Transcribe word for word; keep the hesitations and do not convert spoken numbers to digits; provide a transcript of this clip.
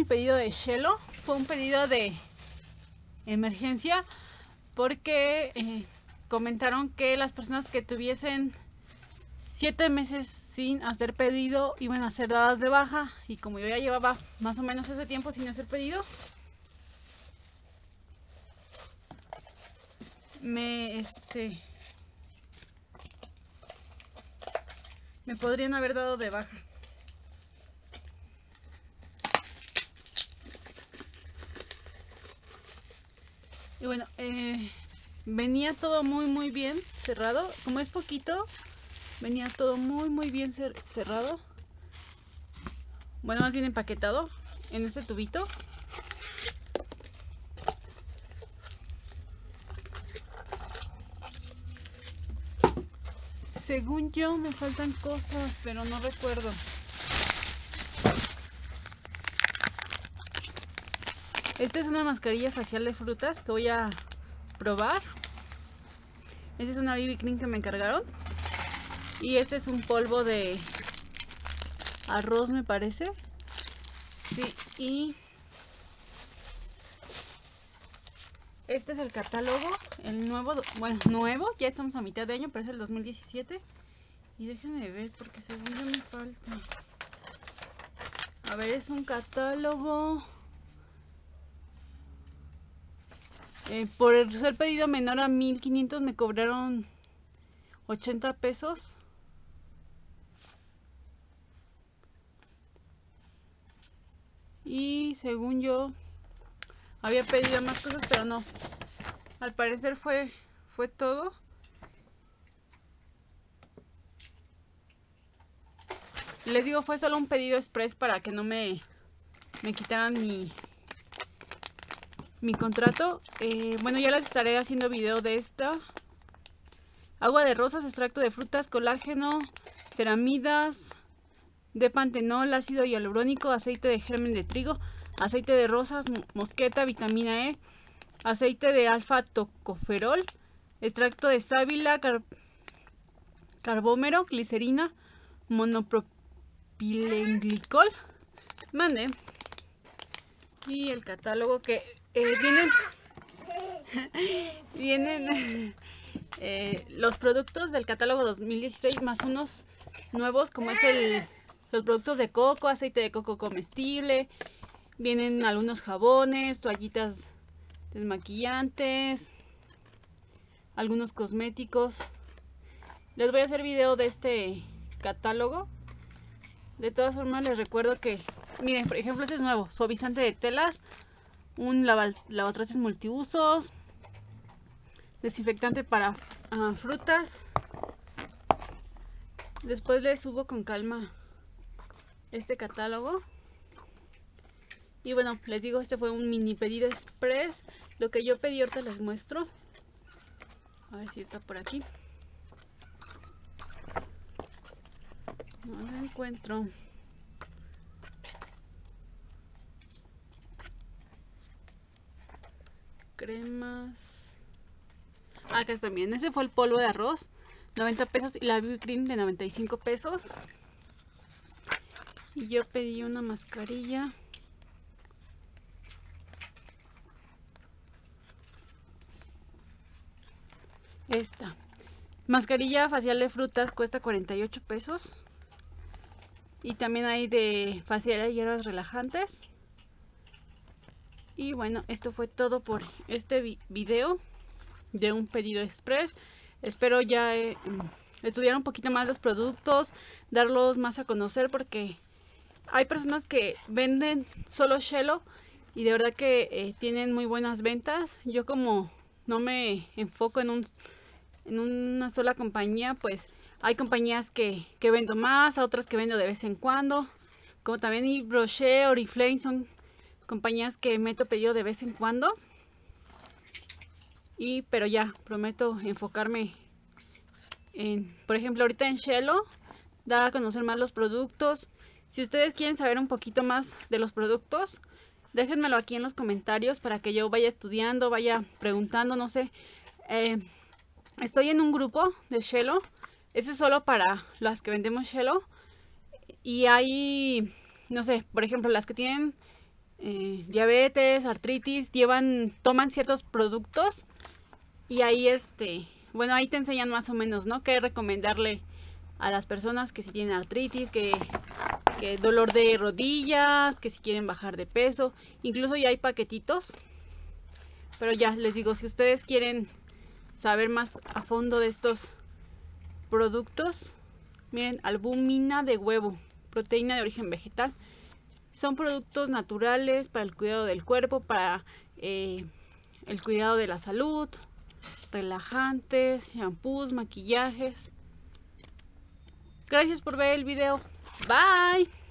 pedido de Shelo. Fue un pedido de emergencia porque eh, comentaron que las personas que tuviesen siete meses sin hacer pedido iban a ser dadas de baja, y como yo ya llevaba más o menos ese tiempo sin hacer pedido, me este me podrían haber dado de baja. Y bueno, eh, venía todo muy muy bien cerrado. Como es poquito, venía todo muy muy bien cer cerrado. Bueno, más bien empaquetado en este tubito. Según yo me faltan cosas, pero no recuerdo. Esta es una mascarilla facial de frutas que voy a probar. Esta es una B B cream que me encargaron. Y este es un polvo de arroz, me parece. Sí, y este es el catálogo, el nuevo, bueno, nuevo, ya estamos a mitad de año, pero es el dos mil diecisiete. Y déjenme ver, porque según yo me falta. A ver, es un catálogo. Eh, por ser pedido menor a mil quinientos me cobraron ochenta pesos. Y según yo había pedido más cosas, pero no. Al parecer fue, fue todo. Les digo, fue solo un pedido express para que no me, me quitaran mi, mi contrato. Eh, bueno, ya les estaré haciendo video de esta. Agua de rosas, extracto de frutas, colágeno, ceramidas de pantenol, ácido hialurónico, aceite de germen de trigo, aceite de rosas, mosqueta, vitamina E, aceite de alfa tocoferol, extracto de sábila, car carbómero, glicerina, monopropilenglicol. Mande. Y el catálogo que eh, vienen vienen eh, los productos del catálogo dos mil dieciséis más unos nuevos, como es el los productos de coco, aceite de coco comestible. Vienen algunos jabones, toallitas desmaquillantes, algunos cosméticos. Les voy a hacer video de este catálogo. De todas formas les recuerdo que, miren, por ejemplo, este es nuevo, suavizante de telas, un lava, lavatrastes multiusos, desinfectante para uh, frutas. Después les subo con calma este catálogo. Y bueno, les digo, este fue un mini pedido express. Lo que yo pedí ahorita les muestro. A ver si está por aquí. No lo encuentro. Cremas. Ah, acá está bien. Ese fue el polvo de arroz, noventa pesos, y la B B cream de noventa y cinco pesos. Y yo pedí una mascarilla. Esta mascarilla facial de frutas cuesta cuarenta y ocho pesos. Y también hay de facial de hierbas relajantes. Y bueno, esto fue todo por este vi video de un pedido express. Espero ya eh, estudiar un poquito más los productos, darlos más a conocer, porque hay personas que venden solo Shelo y de verdad que eh, tienen muy buenas ventas. Yo, como no me enfoco en un en una sola compañía, pues hay compañías que, que vendo más, a otras que vendo de vez en cuando, como también y Brochet, Oriflame, son compañías que meto pedido de vez en cuando. Y pero ya prometo enfocarme en, por ejemplo, ahorita en Shelo, dar a conocer más los productos. Si ustedes quieren saber un poquito más de los productos, déjenmelo aquí en los comentarios para que yo vaya estudiando, vaya preguntando, no sé. Eh, estoy en un grupo de Shelo. Ese es solo para las que vendemos Shelo. Y hay, no sé, por ejemplo, las que tienen eh, diabetes, artritis, llevan, toman ciertos productos y ahí este, bueno, ahí te enseñan más o menos, ¿no? Qué recomendarle a las personas que si tienen artritis, que, que dolor de rodillas, que si quieren bajar de peso, incluso ya hay paquetitos. Pero ya les digo, si ustedes quieren saber más a fondo de estos productos, miren, albúmina de huevo, proteína de origen vegetal. Son productos naturales para el cuidado del cuerpo, para eh, el cuidado de la salud, relajantes, shampoos, maquillajes. Gracias por ver el video. Bye.